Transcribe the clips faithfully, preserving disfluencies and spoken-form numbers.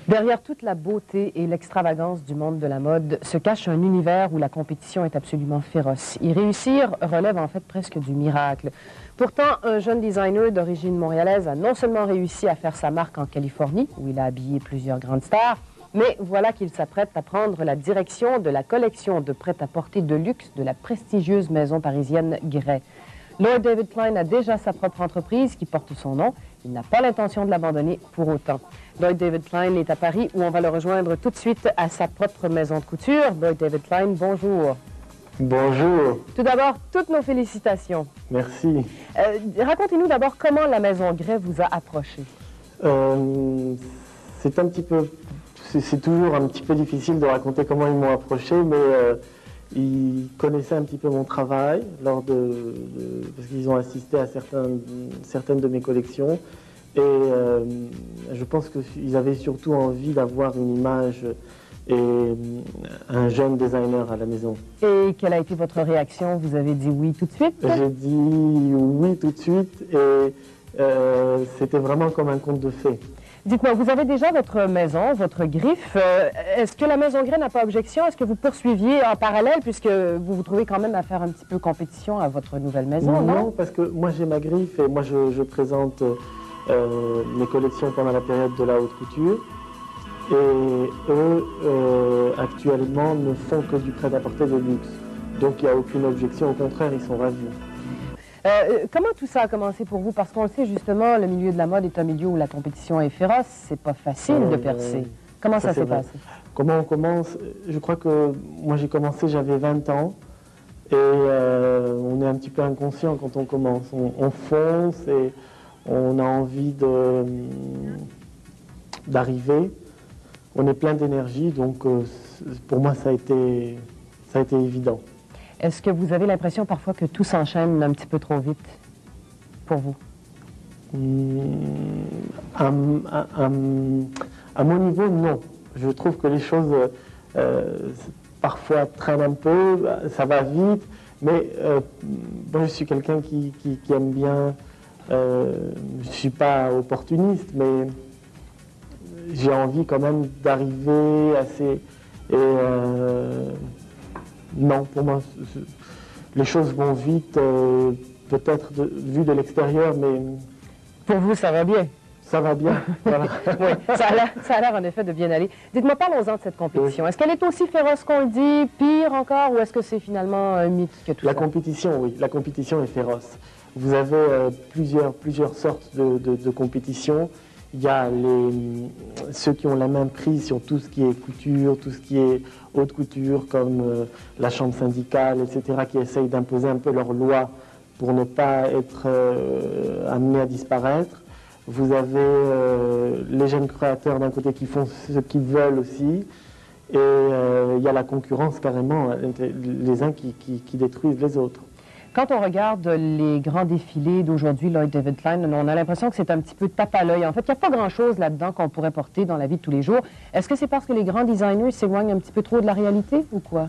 Derrière toute la beauté et l'extravagance du monde de la mode se cache un univers où la compétition est absolument féroce. Y réussir relève en fait presque du miracle. Pourtant, un jeune designer d'origine montréalaise a non seulement réussi à faire sa marque en Californie, où il a habillé plusieurs grandes stars, mais voilà qu'il s'apprête à prendre la direction de la collection de prêt-à-porter de luxe de la prestigieuse maison parisienne Gray. Lloyd David Klein a déjà sa propre entreprise qui porte son nom. Il n'a pas l'intention de l'abandonner pour autant. Lloyd David Klein est à Paris où on va le rejoindre tout de suite à sa propre maison de couture. Lloyd David Klein, bonjour. Bonjour. Tout d'abord, toutes nos félicitations. Merci. Euh, Racontez-nous d'abord comment la maison Gray vous a approché. Euh, c'est un petit peu, c'est toujours un petit peu difficile de raconter comment ils m'ont approché, mais euh, ils connaissaient un petit peu mon travail lors de, de parce qu'ils ont assisté à certains, certaines de mes collections. Et euh, je pense qu'ils avaient surtout envie d'avoir une image et un jeune designer à la maison. Et quelle a été votre réaction? Vous avez dit oui tout de suite? J'ai dit oui tout de suite et euh, c'était vraiment comme un conte de fées. Dites-moi, vous avez déjà votre maison, votre griffe. Euh, Est-ce que la maison Gray n'a pas objection? Est-ce que vous poursuiviez en parallèle puisque vous vous trouvez quand même à faire un petit peu compétition à votre nouvelle maison, non? Non, parce que moi j'ai ma griffe et moi je, je présente Euh, mes collections pendant la période de la haute couture et eux euh, actuellement ne font que du prêt-à-porter de luxe, donc il n'y a aucune objection, au contraire ils sont ravis. Euh, comment tout ça a commencé pour vous? Parce qu'on le sait justement, le milieu de la mode est un milieu où la compétition est féroce, c'est pas facile euh, de percer. Comment ça, ça s'est passé? Comment on commence? Je crois que moi j'ai commencé, j'avais vingt ans et euh, on est un petit peu inconscient quand on commence, on, on fonce et on a envie d'arriver, on est plein d'énergie, donc euh, pour moi ça a été, ça a été évident. Est-ce que vous avez l'impression parfois que tout s'enchaîne un petit peu trop vite pour vous? Mmh, à, à, à, à mon niveau, non. Je trouve que les choses euh, parfois traînent un peu, ça va vite, mais euh, moi je suis quelqu'un qui, qui, qui aime bien. Euh, je ne suis pas opportuniste, mais j'ai envie quand même d'arriver assez... Et euh, non, pour moi, les choses vont vite, euh, peut-être vu de l'extérieur, mais... Pour vous, ça va bien? Ça va bien, voilà. Oui, ça a l'air en effet de bien aller. Dites-moi, parlons-en de cette compétition. Oui. Est-ce qu'elle est aussi féroce qu'on le dit, pire encore, ou est-ce que c'est finalement un mythe que tout La ça? compétition, oui, la compétition est féroce. Vous avez euh, plusieurs, plusieurs sortes de, de, de compétitions. Il y a les, ceux qui ont la main prise sur tout ce qui est couture, tout ce qui est haute couture, comme euh, la chambre syndicale, et cetera, qui essayent d'imposer un peu leurs lois pour ne pas être euh, amenés à disparaître. Vous avez euh, les jeunes créateurs d'un côté qui font ce qu'ils veulent aussi. Et euh, il y a la concurrence carrément, les uns qui, qui, qui détruisent les autres. Quand on regarde les grands défilés d'aujourd'hui, Lloyd David Klein, on a l'impression que c'est un petit peu tape à l'œil. En fait, il n'y a pas grand-chose là-dedans qu'on pourrait porter dans la vie de tous les jours. Est-ce que c'est parce que les grands designers s'éloignent un petit peu trop de la réalité ou quoi?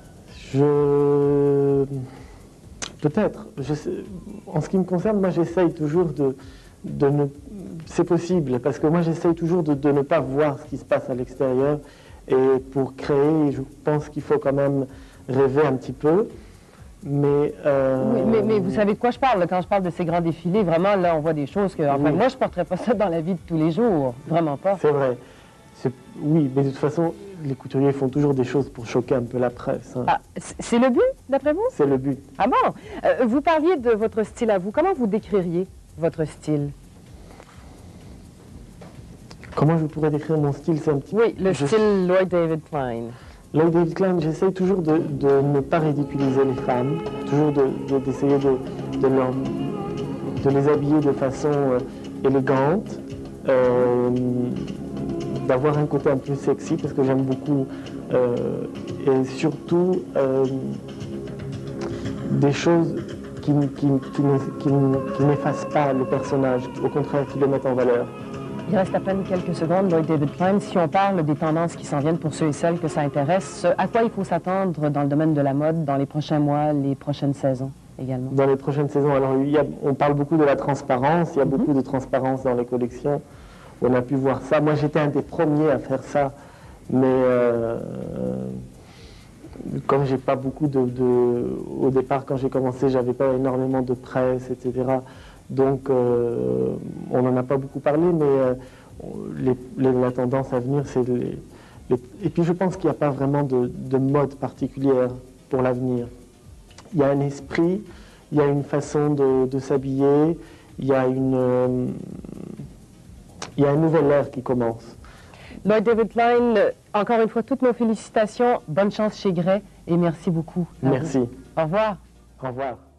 Je... Peut-être. En ce qui me concerne, moi j'essaye toujours de, de ne... C'est possible, parce que moi j'essaye toujours de, de ne pas voir ce qui se passe à l'extérieur. Et pour créer, je pense qu'il faut quand même rêver un petit peu. Mais, euh... oui, mais, mais vous savez de quoi je parle, là, quand je parle de ces grands défilés, vraiment, là, on voit des choses que... Enfin, oui. Moi, je ne porterais pas ça dans la vie de tous les jours, vraiment pas. C'est vrai. Oui, mais de toute façon, les couturiers font toujours des choses pour choquer un peu la presse. Hein. Ah, c'est le but, d'après vous? C'est le but. Ah bon? Euh, vous parliez de votre style à vous. Comment vous décririez votre style? Comment je pourrais décrire mon style? C'est un petit... Oui, le je... style Lloyd David Klein. Lloyd David Klein, j'essaye toujours de, de ne pas ridiculiser les femmes, toujours d'essayer de, de, de, de, de les habiller de façon euh, élégante, euh, d'avoir un côté un peu sexy, parce que j'aime beaucoup, euh, et surtout euh, des choses qui, qui, qui, qui, qui n'effacent pas le personnage, au contraire, qui le mettent en valeur. Il reste à peine quelques secondes, Lloyd David Klein. Si on parle des tendances qui s'en viennent pour ceux et celles que ça intéresse, à quoi il faut s'attendre dans le domaine de la mode dans les prochains mois, les prochaines saisons également? Dans les prochaines saisons, alors il y a, on parle beaucoup de la transparence, il y a mm-hmm. beaucoup de transparence dans les collections. où on a pu voir ça. Moi, j'étais un des premiers à faire ça, mais euh, comme j'ai pas beaucoup de, de... Au départ, quand j'ai commencé, j'avais pas énormément de presse, et cetera. Donc, euh, on n'en a pas beaucoup parlé, mais euh, les, les, la tendance à venir, c'est les, les... Et puis, je pense qu'il n'y a pas vraiment de, de mode particulière pour l'avenir. Il y a un esprit, il y a une façon de, de s'habiller, il y a une... Euh, il y a un nouvel ère qui commence. Lloyd David Klein, encore une fois, toutes nos félicitations. Bonne chance chez Grey et merci beaucoup. Merci. Au revoir. Au revoir.